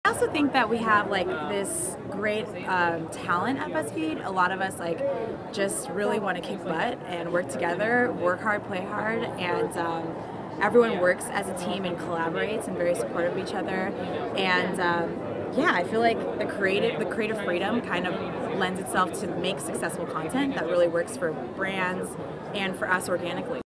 I also think that we have like this great talent at Buzzfeed. A lot of us like just really want to kick butt and work together, work hard, play hard, and everyone works as a team and collaborates and very supportive of each other. And yeah, I feel like the creative freedom kind of lends itself to make successful content that really works for brands and for us organically.